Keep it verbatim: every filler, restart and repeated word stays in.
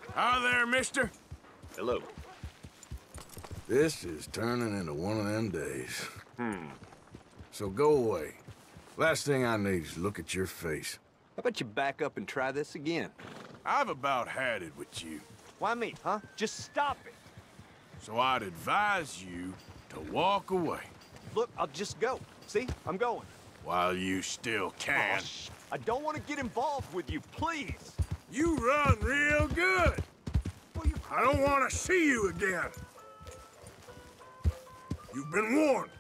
Hi there, mister. Hello. This is turning into one of them days. Hmm. So go away. Last thing I need is look at your face. How about you back up and try this again? I've about had it with you. Why me, huh? Just stop it. So I'd advise you to walk away. Look, I'll just go. See? I'm going. While you still can. Oh, sh I don't want to get involved with you, please. You run real good. Well, you I don't want to see you again. You've been warned.